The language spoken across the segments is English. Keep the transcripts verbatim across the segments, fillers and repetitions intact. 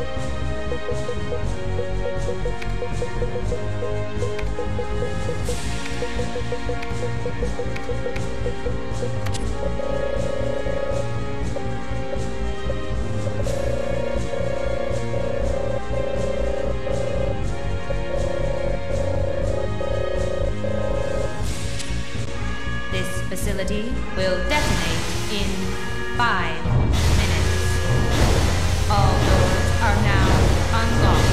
This facility will detonate in five minutes. All doors are now unlocked.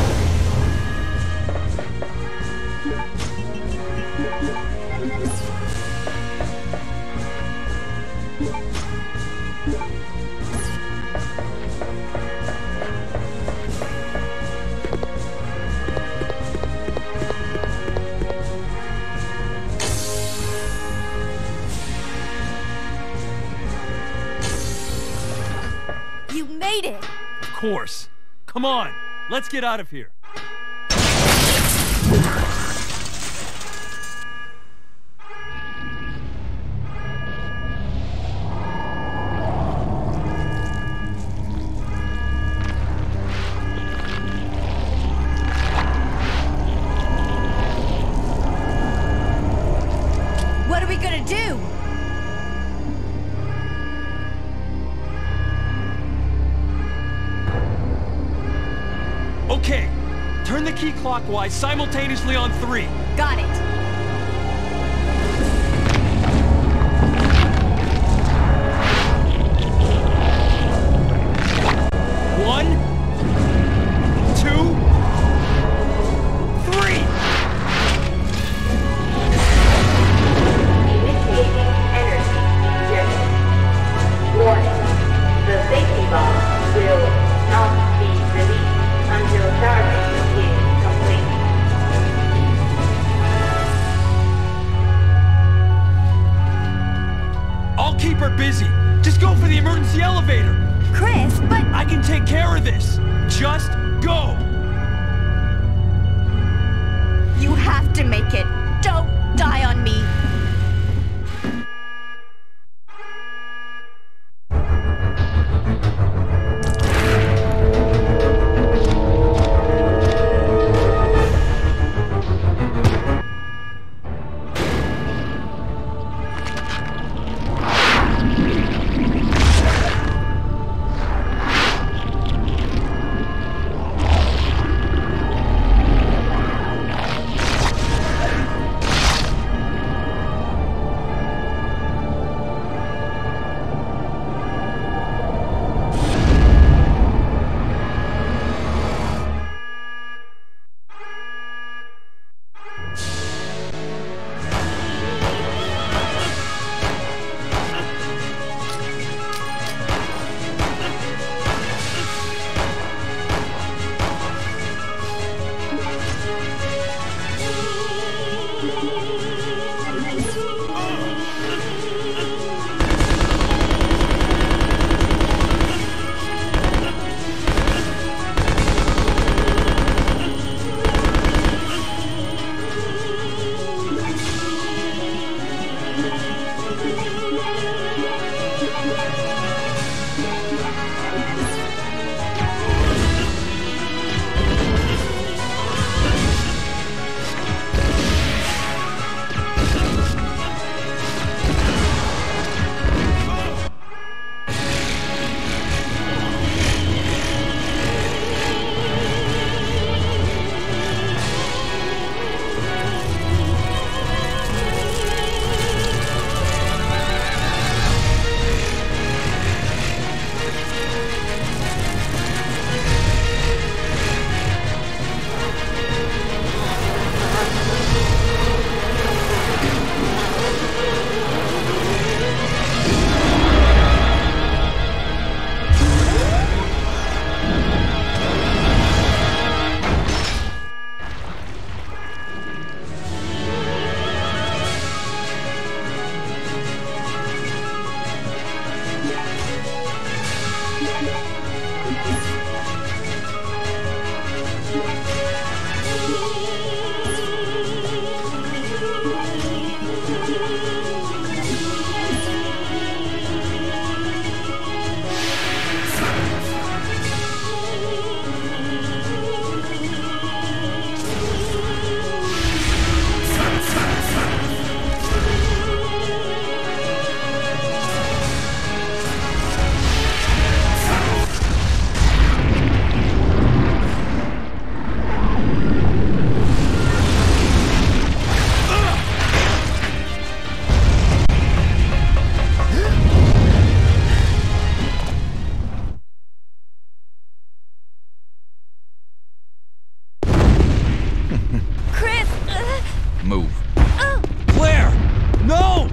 You made it! Of course. Come on, let's get out of here. What are we gonna do? Okay, turn the key clockwise simultaneously on three. Got it. One, two, three! Initiating energy injection. Warning. The safety valve will not be released until charging is complete. I'll keep her busy. Just go for the emergency elevator. Chris, but... I can take care of this. Just Move. Claire! No!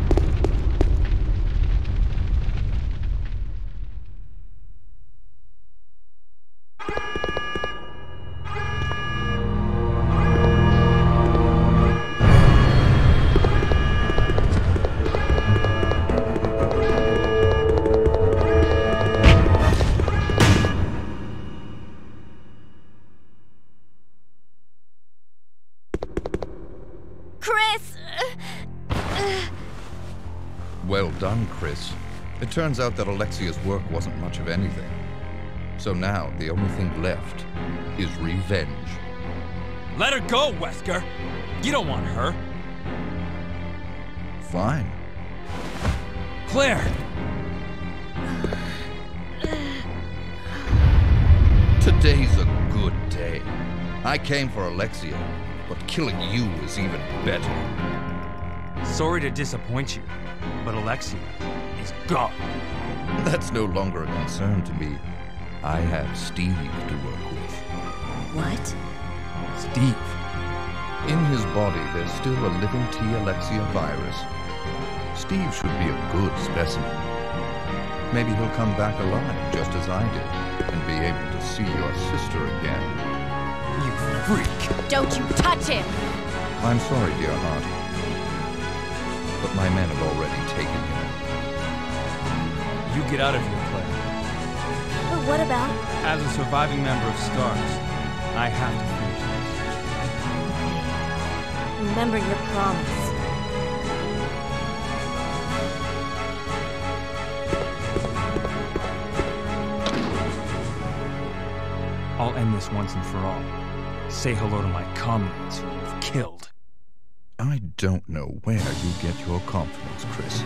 Chris! Well done, Chris. It turns out that Alexia's work wasn't much of anything. So now, the only thing left is revenge. Let her go, Wesker! You don't want her. Fine. Claire! Today's a good day. I came for Alexia, but killing you is even better. Sorry to disappoint you, but Alexia is gone. That's no longer a concern to me. I have Steve to work with. What? Steve. In his body, there's still a living T. Alexia virus. Steve should be a good specimen. Maybe he'll come back alive, just as I did, and be able to see your sister again. You freak! Don't you touch him! I'm sorry, dear heart, but my men have already taken him. You get out of here, Claire. But what about... As a surviving member of STARS, I have to finish this. Remember your promise. I'll end this once and for all. Say hello to my comrades who you've killed. I don't know where you get your confidence, Chris.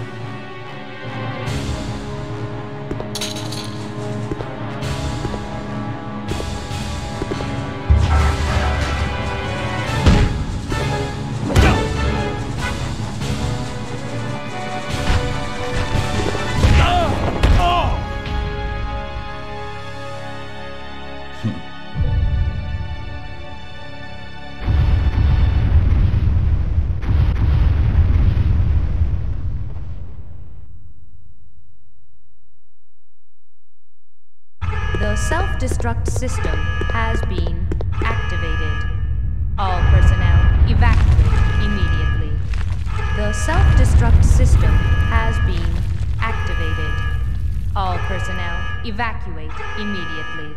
The self-destruct system has been activated. All personnel evacuate immediately. The self-destruct system has been activated. All personnel evacuate immediately.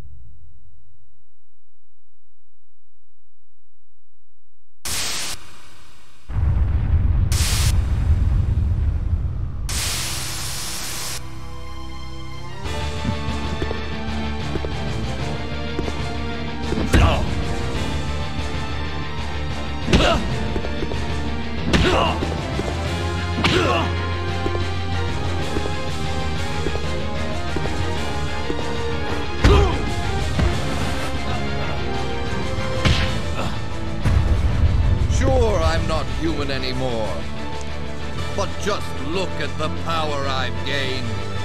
Sure, I'm not human anymore, but just look at the power I've gained.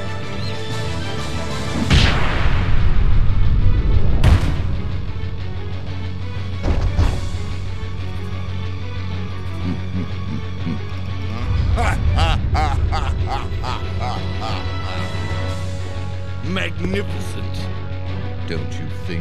Magnificent, don't you think?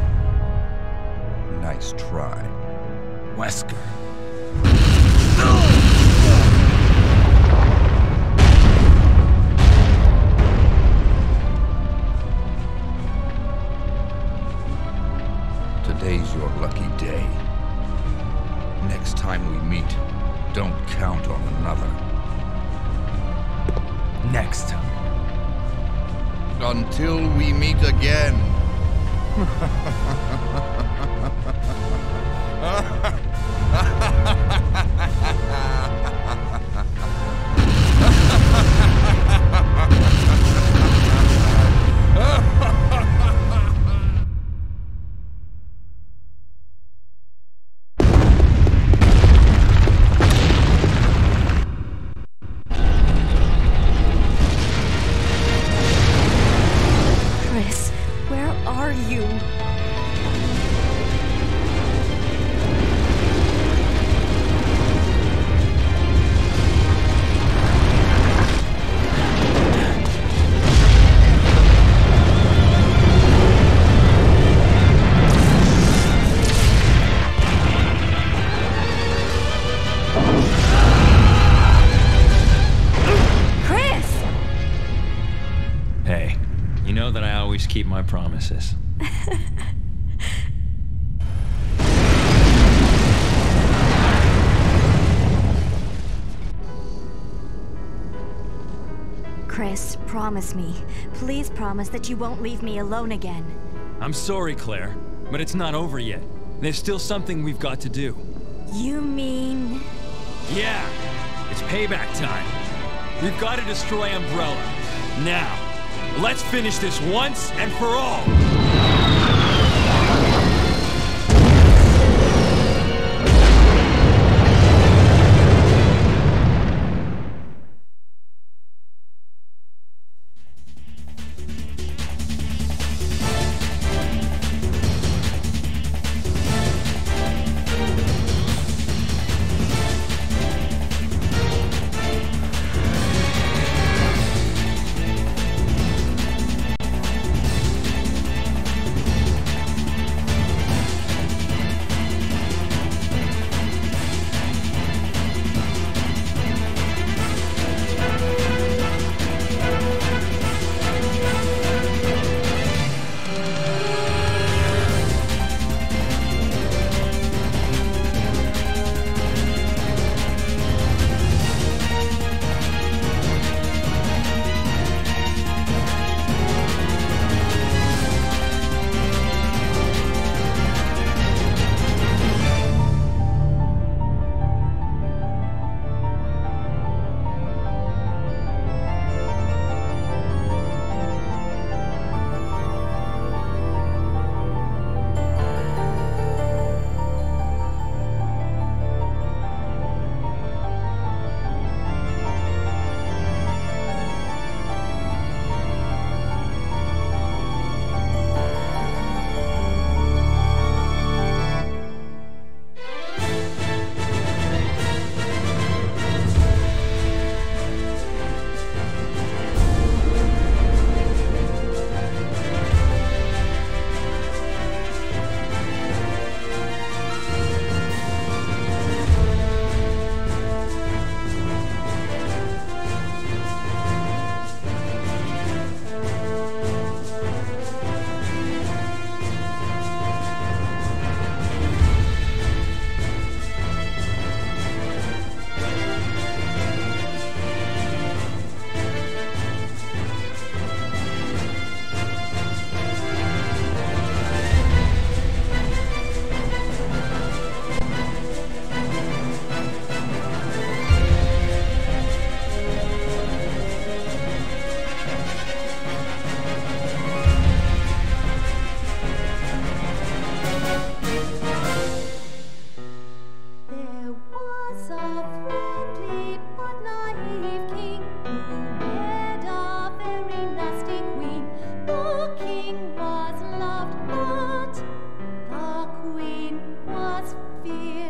Nice try. Wesker. No! Today's your lucky day. Next time we meet, don't count on another. Next time. Until we meet again. Chris, where are you? Chris! Hey, you know that I always keep my promises. Chris, promise me. Please promise that you won't leave me alone again. I'm sorry, Claire, but it's not over yet. There's still something we've got to do. You mean... Yeah, it's payback time. We've got to destroy Umbrella. Now, let's finish this once and for all! was feared.